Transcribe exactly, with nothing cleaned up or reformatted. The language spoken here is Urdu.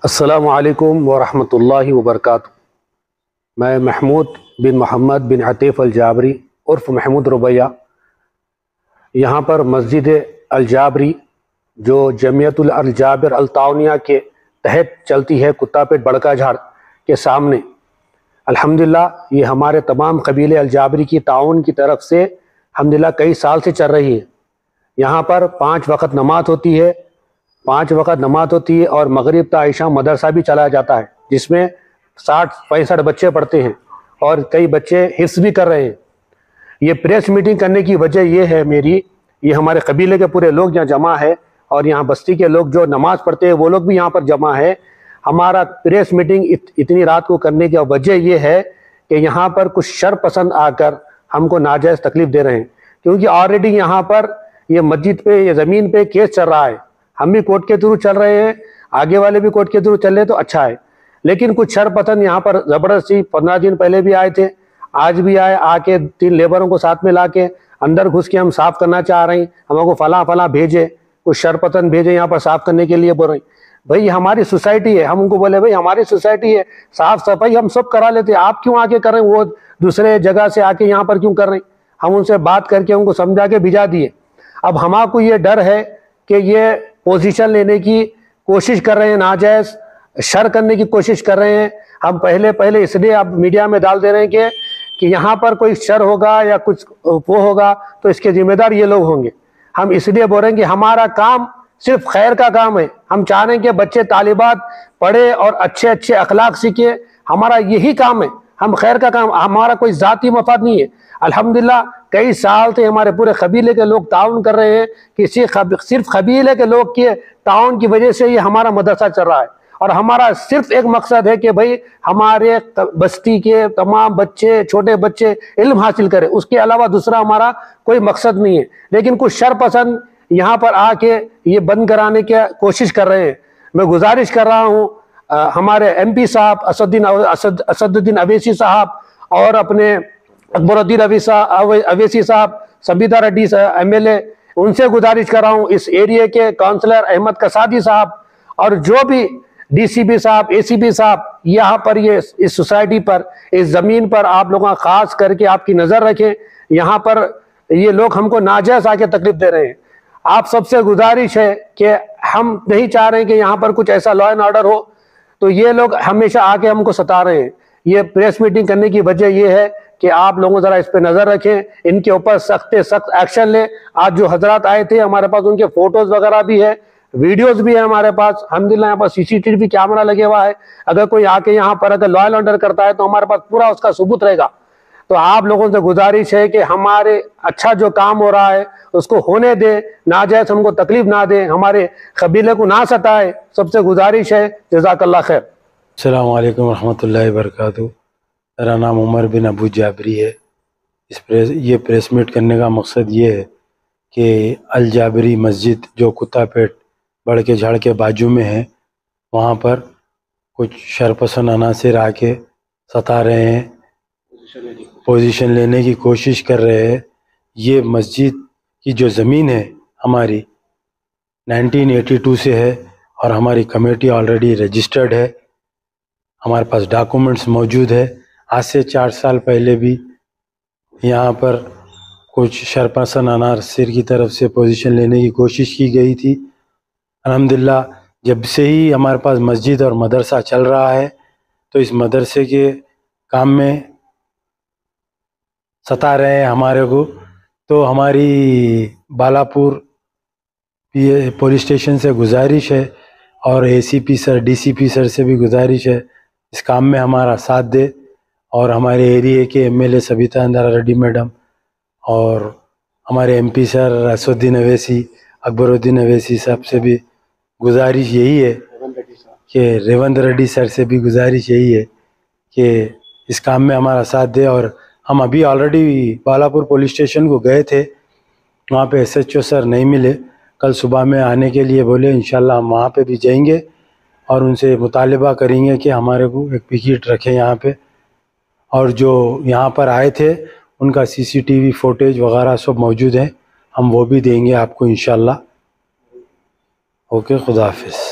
السلام علیکم ورحمۃ اللہ وبرکاتہ۔ میں محمود بن محمد بن عطیف الجابری عرف محمود ربیہ یہاں پر مسجد الجابری جو جمعیت الجابر التعاونیہ کے تحت چلتی ہے کتا پیٹ بڑکا جھاڑ کے سامنے، الحمدللہ یہ ہمارے تمام قبیلے الجابری کی تعاون کی طرف سے الحمدللہ کئی سال سے چل رہی ہے۔ یہاں پر پانچ وقت نماز ہوتی ہے پانچ وقت نماز ہوتی ہے اور مغرب تا عشاء مدرسہ بھی چلایا جاتا ہے جس میں ساٹھ پینسٹھ بچے پڑھتے ہیں اور کئی بچے حفظ بھی کر رہے ہیں۔ یہ پریس میٹنگ کرنے کی وجہ یہ ہے میری، یہ ہمارے قبیلے کے پورے لوگ یہاں جمع ہے اور یہاں بستی کے لوگ جو نماز پڑھتے ہیں وہ لوگ بھی یہاں پر جمع ہے۔ ہمارا پریس میٹنگ اتنی رات کو کرنے کی وجہ یہ ہے کہ یہاں پر کچھ شر پسند آ کر ہم کو ناجائز تکلیف دے رہے ہیں، کیونکہ آلریڈی یہاں پر یہ مسجد پہ یہ زمین پہ کیس چل رہا ہے، ہم بھی کورٹ کے تھرو چل رہے ہیں، آگے والے بھی کورٹ کے تھرو چل رہے ہیں تو اچھا ہے، لیکن کچھ شر پسند یہاں پر زبردستی پندرہ دن پہلے بھی آئے تھے، آج بھی آئے، آ کے تین لیبروں کو ساتھ میں لا کے اندر گھس کے ہم صاف کرنا چاہ رہے ہیں، ہم کو فلاں فلاں بھیجے، کچھ شر پسند بھیجے یہاں پر صاف کرنے کے لیے بول رہے ہیں۔ بھائی ہماری سوسائٹی ہے، ہم ان کو بولے بھائی ہماری سوسائٹی ہے، صاف صفائی ہم سب کرا لیتے ہیں، آپ کیوں آ کے کر رہے ہیں؟ وہ دوسرے جگہ سے آ کے یہاں پر کیوں کر رہے ہیں؟ ہم ان سے بات کر کے ان کو سمجھا کے بھیجا دیے۔ اب ہمارا کو یہ ڈر ہے کہ یہ پوزیشن لینے کی کوشش کر رہے ہیں، ناجائز شر کرنے کی کوشش کر رہے ہیں۔ ہم پہلے پہلے اس لیے اب میڈیا میں ڈال دے رہے ہیں کہ کہ یہاں پر کوئی شر ہوگا یا کچھ وہ ہوگا تو اس کے ذمہ دار یہ لوگ ہوں گے۔ ہم اس لیے بول رہے ہیں کہ ہمارا کام صرف خیر کا کام ہے، ہم چاہ رہے ہیں کہ بچے طالبات پڑھے اور اچھے اچھے اخلاق سیکھیں، ہمارا یہی کام ہے، ہم خیر کا کام، ہمارا کوئی ذاتی مفاد نہیں ہے۔ الحمدللہ کئی سال سے ہمارے پورے قبیلے کے لوگ تعاون کر رہے ہیں، کسی صرف قبیلے کے لوگ کے تعاون کی وجہ سے یہ ہمارا مدرسہ چل رہا ہے، اور ہمارا صرف ایک مقصد ہے کہ بھئی ہمارے بستی کے تمام بچے چھوٹے بچے علم حاصل کریں، اس کے علاوہ دوسرا ہمارا کوئی مقصد نہیں ہے۔ لیکن کچھ شر پسند یہاں پر آ کے یہ بند کرانے کی کوشش کر رہے ہیں۔ میں گزارش کر رہا ہوں ہمارے ایم پی صاحب اسد الدین اسد الدین اویسی صاحب اور اپنے اکبر الدین اویسی صاحب، Sabitha Reddy M L A, ان سے گزارش کر رہا ہوں، اس ایریے کے کونسلر احمد کسادی صاحب اور جو بھی ڈی سی بی صاحب، اے سی بی صاحب، یہاں پر یہ اس سوسائٹی پر اس زمین پر آپ لوگوں خاص کر کے آپ کی نظر رکھیں۔ یہاں پر یہ لوگ ہم کو ناجائز آ کے تکلیف دے رہے ہیں۔ آپ سب سے گزارش ہے کہ ہم نہیں چاہ رہے ہیں کہ یہاں پر کچھ ایسا لا اینڈ آرڈر ہو، تو یہ لوگ ہمیشہ آ کے ہم کو ستا رہے ہیں۔ یہ پریس میٹنگ کرنے کی وجہ یہ ہے کہ آپ لوگوں ذرا اس پہ نظر رکھیں، ان کے اوپر سخت سخت ایکشن لیں۔ آج جو حضرات آئے تھے ہمارے پاس ان کے فوٹوز وغیرہ بھی ہے، ویڈیوز بھی ہے ہمارے پاس، الحمدللہ یہاں پر سی سی ٹی وی کیمرہ لگے ہوا ہے، اگر کوئی آ کے یہاں پر اگر لا اینڈ آرڈر کرتا ہے تو ہمارے پاس پورا اس کا ثبوت رہے گا۔ تو آپ لوگوں سے گزارش ہے کہ ہمارے اچھا جو کام ہو رہا ہے اس کو ہونے دیں، ناجائز ہم کو تکلیف نہ دیں، ہمارے قبیلے کو نہ ستائے، سب سے گزارش ہے۔ جزاک اللہ خیر۔ السلام علیکم ورحمۃ اللہ وبرکاتہ۔ میرا نام عمر بن ابو جابری ہے۔ اس پریس یہ پریس میٹ کرنے کا مقصد یہ ہے کہ الجابری مسجد جو کتا پیٹ بڑکے جھاڑ کے بازو میں ہے، وہاں پر کچھ شرپسند عناصر آ کے ستا رہے ہیں، پوزیشن لینے کی کوشش کر رہے ہیں۔ یہ مسجد کی جو زمین ہے ہماری نائنٹین ایٹی ٹو سے ہے اور ہماری کمیٹی آلریڈی رجسٹرڈ ہے، ہمارے پاس ڈاکومنٹس موجود ہے۔ آج سے چار سال پہلے بھی یہاں پر کچھ شرپسند عناصر کی طرف سے پوزیشن لینے کی کوشش کی گئی تھی۔ الحمدللہ جب سے ہی ہمارے پاس مسجد اور مدرسہ چل رہا ہے تو اس مدرسے کے کام میں ستا رہے ہیں ہمارے کو، تو ہماری بالاپور پولیس اسٹیشن سے گزارش ہے اور اے سی پی سر ڈی سی پی سر سے بھی گزارش ہے اس کام میں ہمارا ساتھ دے، اور ہمارے ایریے کے M L A Sabitha Reddy madam اور ہمارے ایم پی سر اسد الدین اویسی اکبر الدین اویسی صاحب سے بھی گزارش یہی ہے کہ ریونت ریڈی سر سے بھی گزارش یہی ہے کہ اس کام میں ہمارا ساتھ دے۔ اور ہم ابھی آلریڈی بالاپور پولیس اسٹیشن کو گئے تھے، وہاں پہ ایس ایچ او سر نہیں ملے، کل صبح میں آنے کے لیے بولے، انشاءاللہ ہم وہاں پہ بھی جائیں گے اور ان سے مطالبہ کریں گے کہ ہمارے کو ایک پکیٹ رکھیں یہاں پہ، اور جو یہاں پر آئے تھے ان کا سی سی ٹی وی فوٹیج وغیرہ سب موجود ہیں، ہم وہ بھی دیں گے آپ کو انشاءاللہ۔ اوکے، خدا حافظ۔